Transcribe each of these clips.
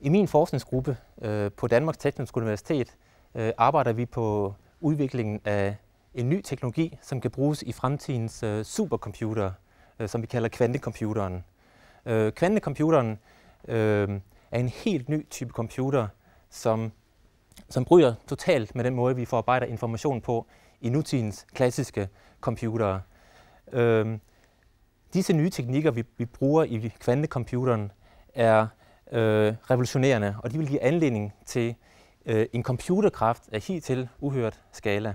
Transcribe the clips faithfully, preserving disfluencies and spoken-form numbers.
I min forskningsgruppe øh, på Danmarks Tekniske Universitet øh, arbejder vi på udviklingen af en ny teknologi, som kan bruges i fremtidens øh, supercomputer, øh, som vi kalder kvantecomputeren. Øh, kvantecomputeren øh, er en helt ny type computer, som, som bryder totalt med den måde, vi forarbejder information på i nutidens klassiske computere. Øh, disse nye teknikker, vi, vi bruger i kvantecomputeren, er øh, revolutionerende, og de vil give anledning til øh, en computerkraft af hidtil uhørt skala.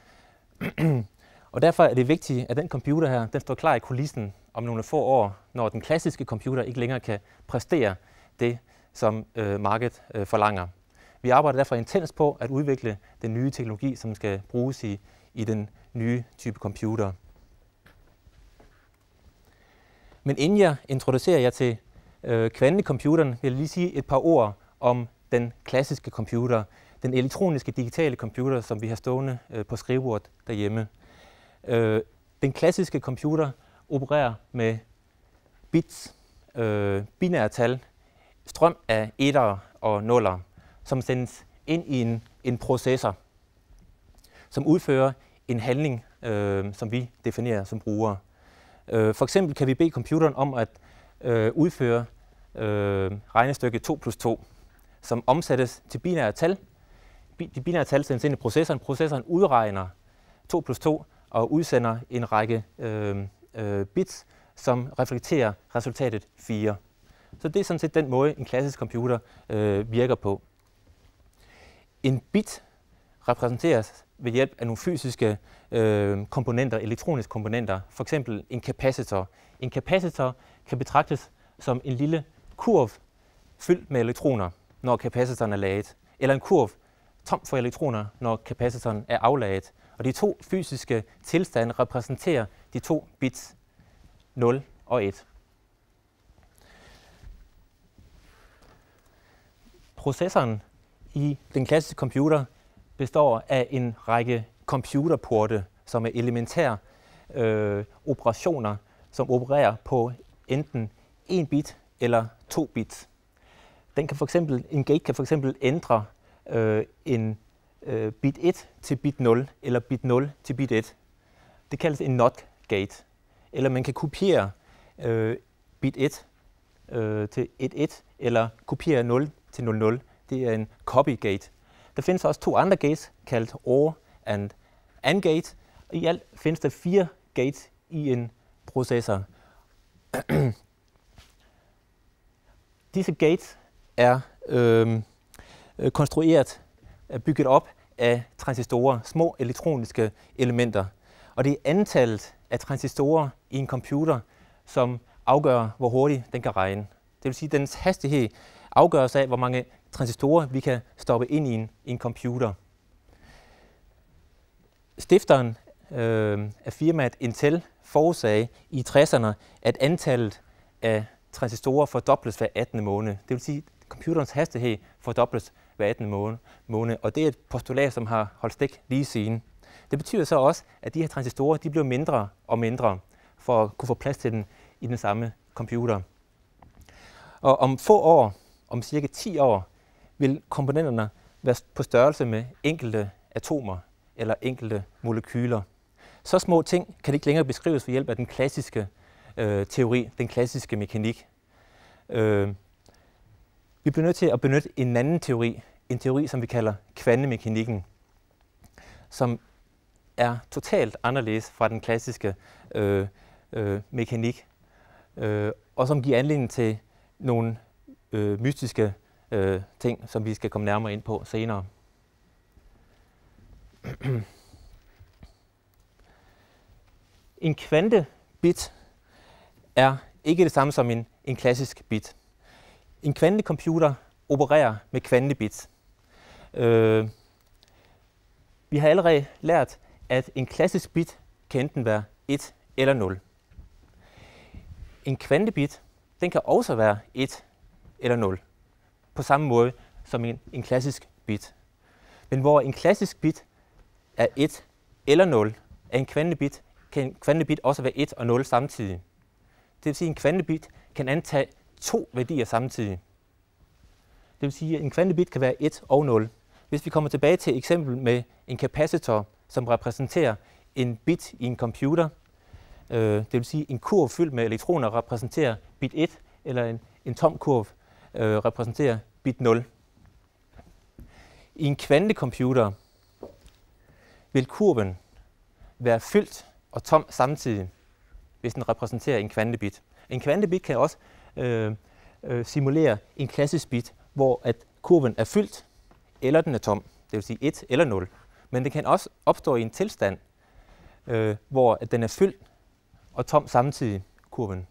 Og derfor er det vigtigt, at den computer her, den står klar i kulissen om nogle få år, når den klassiske computer ikke længere kan præstere det, som øh, markedet øh, forlanger. Vi arbejder derfor intens på at udvikle den nye teknologi, som skal bruges i, i den nye type computer. Men inden jeg introducerer jer til øh, kvantecomputeren, vil jeg lige sige et par ord om den klassiske computer, den elektroniske digitale computer, som vi har stående øh, på skrivebordet derhjemme. Øh, den klassiske computer opererer med bits, øh, binære tal, strøm af etter og nuller, som sendes ind i en, en processor, som udfører en handling, øh, som vi definerer som brugere. Øh, for eksempel kan vi bede computeren om at øh, udføre øh, regnestykket to plus to, som omsættes til binære tal. De binære tal sendes ind i processoren. Processoren udregner to plus to og udsender en række øh, øh, bits, som reflekterer resultatet fire. Så det er sådan set den måde, en klassisk computer øh, virker på. En bit repræsenteres ved hjælp af nogle fysiske øh, komponenter, elektroniske komponenter, for eksempel en kapacitor. En kapacitor kan betragtes som en lille kurv fyldt med elektroner, når kapacitoren er ladet, eller en kurv tom for elektroner, når kapacitoren er afladet. Og de to fysiske tilstande repræsenterer de to bits, nul og et. Processoren i den klassiske computer består af en række computerporte, som er elementære øh, operationer, som opererer på enten en bit eller to bits. Den kan for eksempel, en gate kan for eksempel ændre øh, en øh, bit et til bit nul, eller bit nul til bit et. Det kaldes en not gate. Eller man kan kopiere øh, bit et øh, til et et, eller kopiere nul til nul nul. Det er en copy gate. Der findes også to andre gates, kaldt OR and AND gate. I alt findes der fire gates i en processor. Disse gates er øh, konstrueret, er bygget op af transistorer, små elektroniske elementer. Og det er antallet af transistorer i en computer, som afgør, hvor hurtigt den kan regne. Det vil sige, at dens hastighed afgøres af, hvor mange transistorer vi kan stoppe ind i en, i en computer. Stifteren øh, af firmaet Intel forudsagde i tresserne, at antallet af transistorer fordobles hver attende måned. Det vil sige, at computerens hastighed fordobles hver attende måned, og det er et postulat, som har holdt stik lige siden. Det betyder så også, at de her transistorer de bliver mindre og mindre, for at kunne få plads til den i den samme computer. Og om få år, om cirka ti år, vil komponenterne være på størrelse med enkelte atomer eller enkelte molekyler. Så små ting kan ikke længere beskrives ved hjælp af den klassiske øh, teori, den klassiske mekanik. Øh, vi bliver nødt til at benytte en anden teori, en teori, som vi kalder kvantemekanikken, som er totalt anderledes fra den klassiske øh, øh, mekanik, øh, og som giver anledning til nogle øh, mystiske øh, ting, som vi skal komme nærmere ind på senere. En kvantebit er ikke det samme som en, en klassisk bit. En kvantecomputer opererer med kvantebits. Øh, vi har allerede lært, at en klassisk bit kan enten være et eller nul. En kvantebit, den kan også være et eller nul, på samme måde som en, en klassisk bit. Men hvor en klassisk bit er et eller nul, er en kvantebit, kan en kvantebit også være et og nul samtidig. Det vil sige, at en kvantebit kan antage to værdier samtidig. Det vil sige, at en kvantebit kan være et og nul. Hvis vi kommer tilbage til et eksempel med en kapacitor, som repræsenterer en bit i en computer, øh, det vil sige, en kurv fyldt med elektroner repræsenterer bit et, eller en, en tom kurv øh, repræsenterer bit nul. I en kvantecomputer vil kurven være fyldt og tom samtidig, hvis den repræsenterer en kvantebit. En kvantebit kan også øh, øh, simulere en klassisk bit, hvor at kurven er fyldt, eller den er tom, det vil sige et eller nul. Men det kan også opstå i en tilstand, øh, hvor at den er fyldt og tom samtidig, kurven.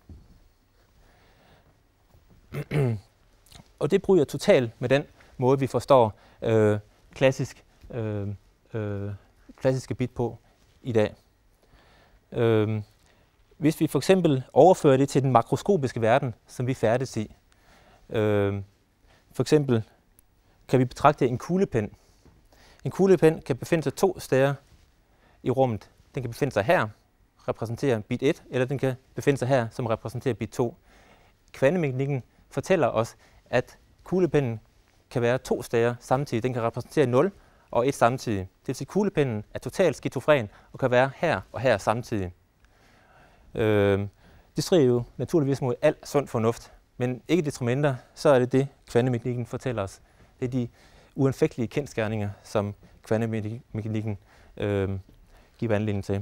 Og det bryder totalt med den måde, vi forstår øh, klassisk, øh, øh, klassiske bit på i dag. Øh, hvis vi for eksempel overfører det til den makroskopiske verden, som vi færdes i, øh, for eksempel kan vi betragte en kuglepen. En kuglepen kan befinde sig to steder i rummet. Den kan befinde sig her, repræsenterer bit et, eller den kan befinde sig her, som repræsenterer bit to. Kvantemekanikken fortæller os, at kuglepennen kan være to steder samtidig. Den kan repræsentere nul og et samtidig. Det vil sige, at kuglepennen er totalt skizofren og kan være her og her samtidig. Øh, det strider jo naturligvis mod al sund fornuft, men ikke desto mindre, så er det det, kvantemekanikken fortæller os. Det er de uanfægtelige kendsgerninger, som kvantemekanikken øh, giver anledning til.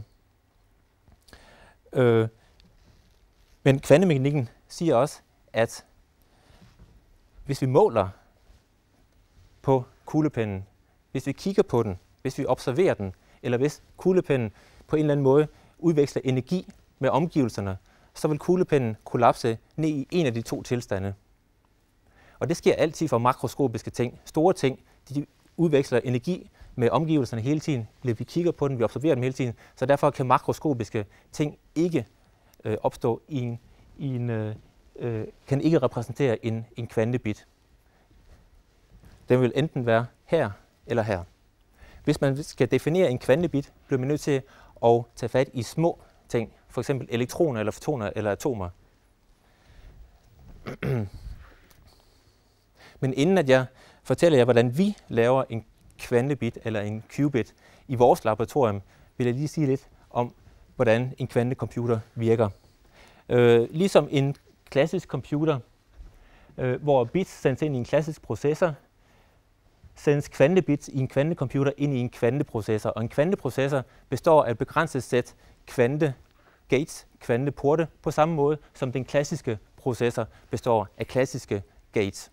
Øh, men kvantemekanikken siger også, at hvis vi måler på kuglepennen, hvis vi kigger på den, hvis vi observerer den, eller hvis kuglepennen på en eller anden måde udveksler energi med omgivelserne, så vil kuglepennen kollapse ned i en af de to tilstande. Og det sker altid for makroskopiske ting. Store ting, de udveksler energi med omgivelserne hele tiden. Vi kigger på den, vi observerer dem hele tiden. Så derfor kan makroskopiske ting ikke øh, opstå i en, i en øh, øh, kan ikke repræsentere en, en kvantebit. Den vil enten være her eller her. Hvis man skal definere en kvantebit, bliver man nødt til at tage fat i små ting, for eksempel elektroner eller fotoner eller atomer. Men inden at jeg fortæller jer, hvordan vi laver en kvantebit eller en qubit i vores laboratorium, vil jeg lige sige lidt om, hvordan en kvantecomputer virker. Øh, ligesom en klassisk computer, øh, hvor bits sendes ind i en klassisk processor, sendes kvantebits i en kvantecomputer ind i en kvanteprocessor. Og en kvanteprocessor består af et begrænset sæt kvantegates, kvanteporte, på samme måde som den klassiske processor består af klassiske gates.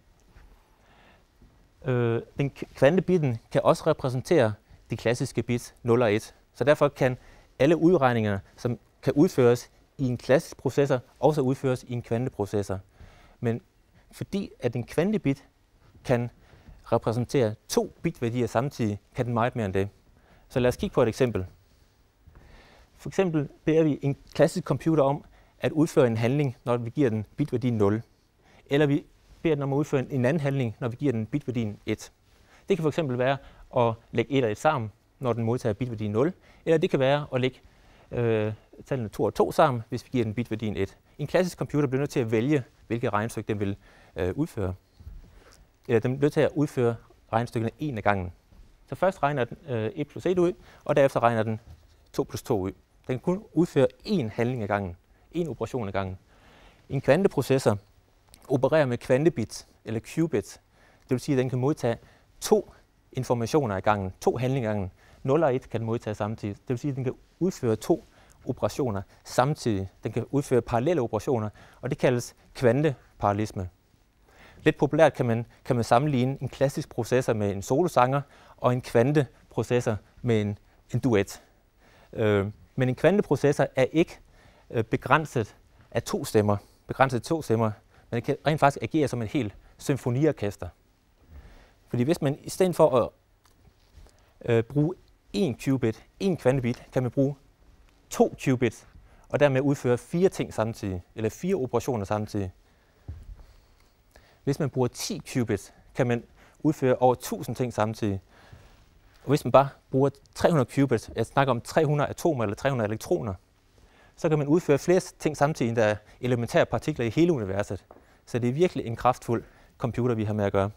Øh, den kvantebitten kan også repræsentere de klassiske bits nul og et. Så derfor kan alle udregninger, som kan udføres i en klassisk processor, også udføres i en kvanteprocessor. Men fordi at en kvantebit kan repræsentere to bitværdier samtidig, kan den meget mere end det. Så lad os kigge på et eksempel. For eksempel beder vi en klassisk computer om at udføre en handling, når vi giver den bitværdi nul. Eller vi beder den om at udføre en anden handling, når vi giver den bitværdien et. Det kan fx være at lægge et og et sammen, når den modtager bitværdien nul. Eller det kan være at lægge øh, tallene to og to sammen, hvis vi giver den bitværdien et. En klassisk computer bliver nødt til at vælge, hvilket regnestykke den vil øh, udføre. Eller den bliver nødt til at udføre regnestykkerne en af gangen. Så først regner den øh, et plus et ud, og derefter regner den to plus to ud. Den kan kun udføre én handling ad gangen, én operation ad gangen. En kvanteprocessor opererer med kvantebits, eller qubits. Det vil sige, at den kan modtage to informationer ad gangen, to handlinger ad gangen. nul og et kan den modtage samtidig. Det vil sige, at den kan udføre to operationer samtidig. Den kan udføre parallelle operationer, og det kaldes kvanteparallelisme. Lidt populært kan man, kan man sammenligne en klassisk processor med en solosanger og en kvanteprocessor med en, en duet. Øh, men en kvanteprocessor er ikke øh, begrænset af to stemmer, begrænset af to stemmer, men det kan rent faktisk agere som et helt symfoniorkester. Fordi hvis man i stedet for at øh, bruge én qubit, én kvantebit, kan man bruge to qubits, og dermed udføre fire ting samtidig, eller fire operationer samtidig. Hvis man bruger ti qubits, kan man udføre over tusind ting samtidig. Og hvis man bare bruger tre hundrede qubits, jeg snakker om tre hundrede atomer eller tre hundrede elektroner, så kan man udføre flere ting samtidig, end der er elementære partikler i hele universet. Så det er virkelig en kraftfuld computer, vi har med at gøre.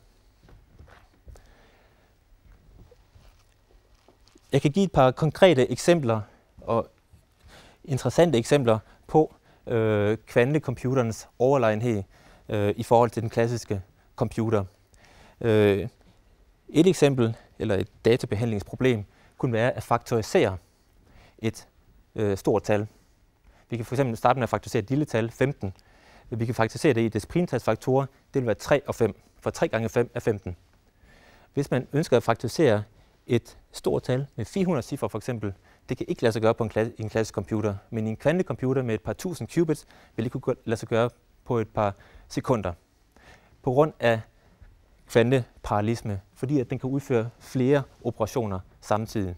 Jeg kan give et par konkrete eksempler og interessante eksempler på øh, kvantecomputerens overlegenhed øh, i forhold til den klassiske computer. Øh, et eksempel, eller et databehandlingsproblem, kunne være at faktorisere et øh, stort tal. Vi kan fx starte med at faktorisere et lille tal, femten. Vi kan faktorisere det i dets primtalsfaktorer. Det vil være tre og fem, for tre gange fem er femten. Hvis man ønsker at faktorisere et stort tal med fire hundrede cifre for eksempel, det kan ikke lade sig gøre på en, klasse, en klassisk computer, men i en kvantecomputer med et par tusind qubits vil det kunne lade sig gøre på et par sekunder. På grund af kvanteparallelisme, fordi at den kan udføre flere operationer samtidig.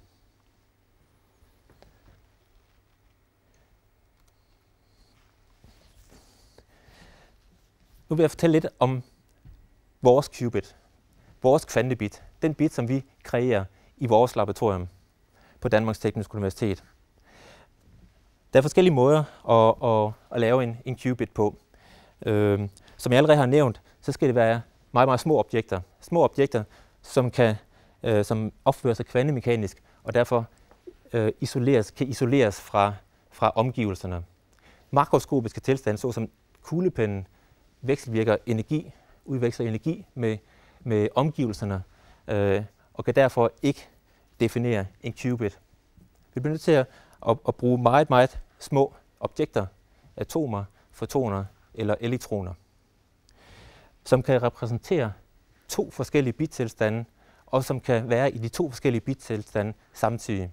Nu vil jeg fortælle lidt om vores qubit, vores kvantebit, den bit, som vi kreerer i vores laboratorium på Danmarks Tekniske Universitet. Der er forskellige måder at, at, at lave en, en qubit på. Øh, som jeg allerede har nævnt, så skal det være meget, meget små objekter. Små objekter, som, kan, øh, som opfører sig kvantemekanisk, og derfor øh, isoleres, kan isoleres fra, fra omgivelserne. Makroskopiske tilstande, såsom kuglepennen, vekselvirker energi, udveksler energi med, med omgivelserne, øh, og kan derfor ikke definere en qubit. Vi bliver nødt til at, at, at bruge meget, meget små objekter, atomer, fotoner eller elektroner, som kan repræsentere to forskellige bittilstande, og som kan være i de to forskellige bittilstande samtidig.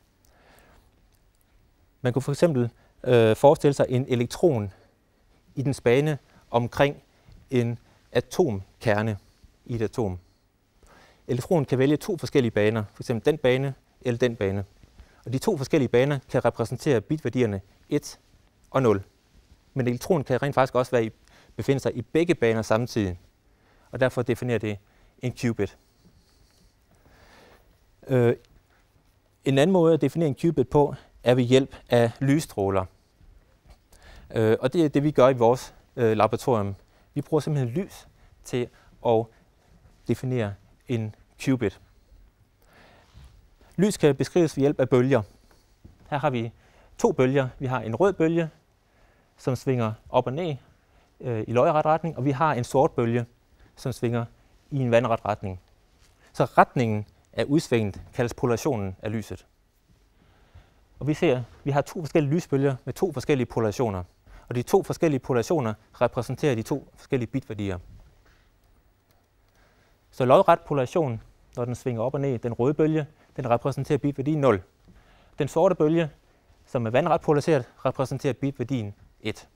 Man kunne for eksempel øh, forestille sig en elektron i den bane omkring en atomkerne i et atom. Elektronen kan vælge to forskellige baner, f.eks. den bane eller den bane. Og de to forskellige baner kan repræsentere bitværdierne et og nul. Men elektronen kan rent faktisk også være i, befinde sig i begge baner samtidig. Og derfor definerer det en qubit. Øh, en anden måde at definere en qubit på er ved hjælp af lysstråler. Øh, og det er det, vi gør i vores øh, laboratorium. Vi bruger simpelthen lys til at definere en qubit. Lys kan beskrives ved hjælp af bølger. Her har vi to bølger. Vi har en rød bølge, som svinger op og ned øh, i lodret retning, og vi har en sort bølge, som svinger i en vandret retning. Så retningen af udsvinget kaldes polarisationen af lyset. Og vi ser, at vi har to forskellige lysbølger med to forskellige polarisationer. Og de to forskellige polarisationer repræsenterer de to forskellige bitværdier. Så lodret polarisation, når den svinger op og ned, den røde bølge, den repræsenterer bitværdien nul. Den sorte bølge, som er vandret polariseret, repræsenterer bitværdien et.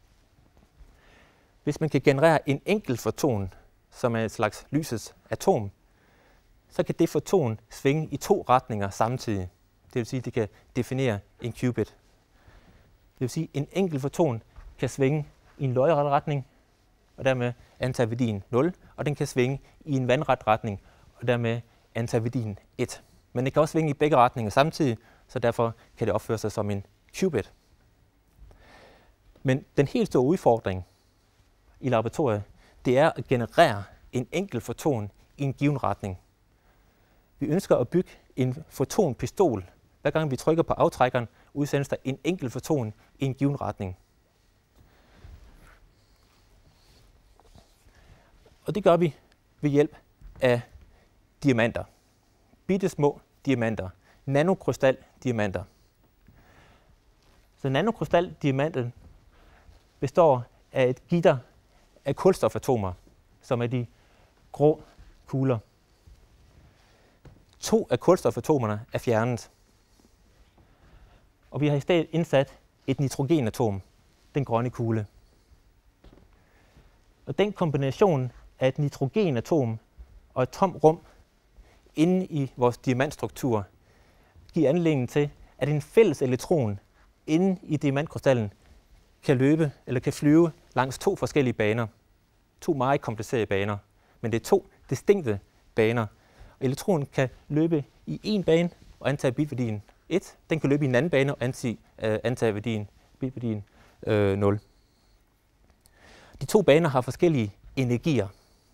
Hvis man kan generere en enkelt foton, som er et slags lysets atom, så kan det foton svinge i to retninger samtidig. Det vil sige, at det kan definere en qubit. Det vil sige, at en enkelt foton kan svinge i en lodret retning, og dermed antager værdien nul, og den kan svinge i en vandret retning, og dermed antager værdien et. Men det kan også svinge i begge retninger samtidig, så derfor kan det opføre sig som en qubit. Men den helt store udfordring i laboratoriet, det er at generere en enkelt foton i en given retning. Vi ønsker at bygge en fotonpistol. Hver gang vi trykker på aftrækkeren, udsendes der en enkelt foton i en given retning. Og det gør vi ved hjælp af diamanter. Bitte små diamanter. Nanokrystaldiamanter. Så nanokrystaldiamanten består af et gitter af kulstofatomer, som er de grå kugler. To af kulstofatomerne er fjernet. Og vi har i stedet indsat et nitrogenatom, den grønne kugle. Og den kombination af et nitrogenatom og et tomt rum inde i vores diamantstruktur giver anledning til, at en fælles elektron inde i diamantkrystallen kan løbe eller kan flyve langs to forskellige baner. To meget komplicerede baner, men det er to distinkte baner. Og elektronen kan løbe i en bane og antage bitværdien et. Den kan løbe i en anden bane og antage, uh, antage værdien, bitværdien uh, nul. De to baner har forskellige energier.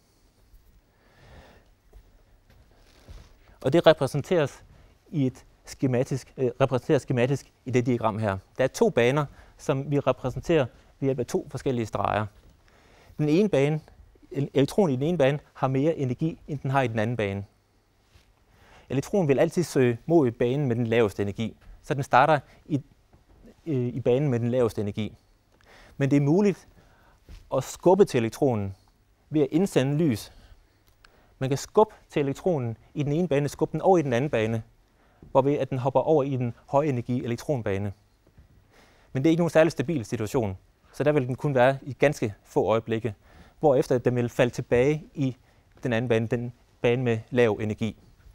Og det repræsenteres i et skematisk, øh, repræsenteres skematisk i det diagram her. Der er to baner, som vi repræsenterer ved hjælp af to forskellige streger. Den ene bane, elektronen i den ene bane, har mere energi, end den har i den anden bane. Elektronen vil altid søge mod banen med den laveste energi, så den starter i, øh, i banen med den laveste energi. Men det er muligt at skubbe til elektronen ved at indsende lys. Man kan skubbe til elektronen i den ene bane, skubbe den over i den anden bane, hvorved at den hopper over i den høje energi elektronbane. Men det er ikke nogen særlig stabil situation, så der vil den kun være i ganske få øjeblikke, hvorefter den vil falde tilbage i den anden bane, den bane med lav energi.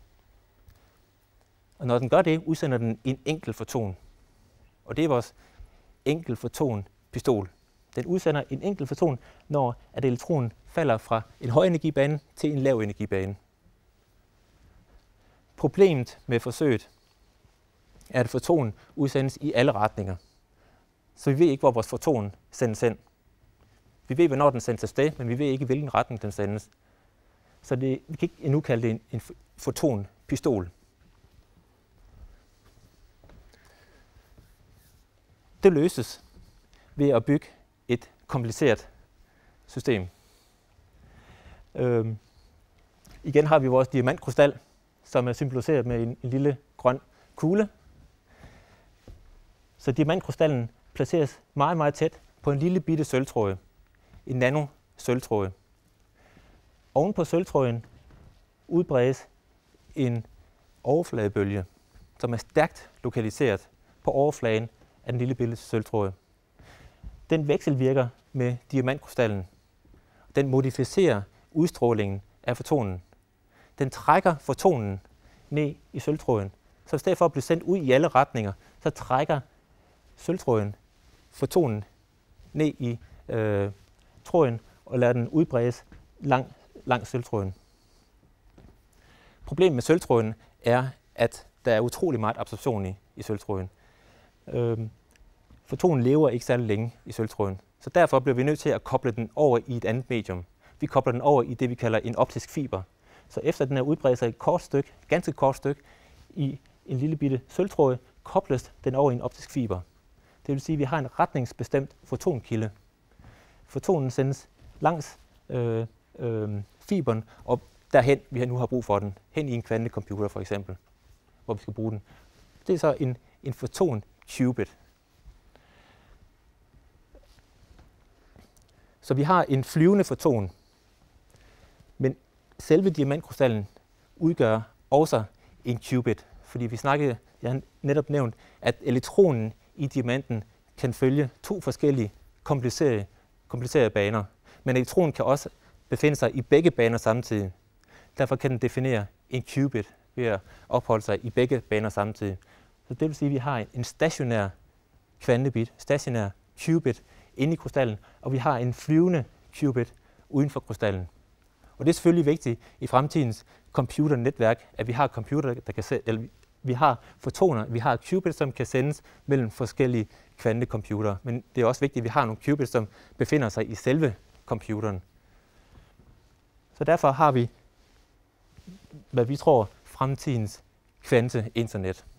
Og når den gør det, udsender den en enkelt foton. Og det er vores enkelt foton pistol. Den udsender en enkelt foton, når at elektronen falder fra en høj energibane til en lav energibane. Problemet med forsøget er, at fotonen udsendes i alle retninger. Så vi ved ikke, hvor vores foton sendes hen. Vi ved, hvornår den sendes afsted, men vi ved ikke, i hvilken retning den sendes. Så det, vi kan ikke endnu kalde det en, en fotonpistol. Det løses ved at bygge et kompliceret system. Øhm, igen har vi vores diamantkrystal, som er symboliseret med en, en lille grøn kugle. Så diamantkrystallen placeres meget, meget tæt på en lille bitte sølvtråd, en nano-sølvtråd. Oven på sølvtråden udbredes en overfladebølge, som er stærkt lokaliseret på overfladen af den lille bitte sølvtråd. Den vekselvirker med diamantkrystallen. Den modificerer udstrålingen af fotonen. Den trækker fotonen ned i sølvtråden. Så i stedet for at blive sendt ud i alle retninger, så trækker sølvtråden fotonen ned i øh, tråden og lader den udbredes lang, langs sølvtråden. Problemet med sølvtråden er, at der er utrolig meget absorption i, i sølvtråden. Øh, fotonen lever ikke særlig længe i sølvtråden, så derfor bliver vi nødt til at koble den over i et andet medium. Vi kobler den over i det, vi kalder en optisk fiber. Så efter den er udbredt sig et kort stykke, ganske kort stykke, i en lille bitte sølvtråd, kobles den over i en optisk fiber. Det vil sige, at vi har en retningsbestemt fotonkilde. Fotonen sendes langs øh, øh, fiberen, og derhen, vi nu har brug for den, hen i en kvantecomputer for eksempel, hvor vi skal bruge den. Det er så en, en foton-qubit. Så vi har en flyvende foton, men selve diamantkrystallen udgør også en qubit, fordi vi snakkede, jeg har netop nævnt, at elektronen i diamanten kan følge to forskellige komplicerede, komplicerede baner, men elektronen kan også befinde sig i begge baner samtidig. Derfor kan den definere en qubit ved at opholde sig i begge baner samtidig. Så det vil sige, at vi har en stationær kvantebit, stationær qubit inde i krystallen, og vi har en flyvende qubit uden for krystallen. Og det er selvfølgelig vigtigt i fremtidens computernetværk, at vi har computer, der kan eller vi har fotoner, vi har qubits, som kan sendes mellem forskellige kvantecomputere. Men det er også vigtigt, at vi har nogle qubits, som befinder sig i selve computeren. Så derfor har vi, hvad vi tror, fremtidens kvanteinternet.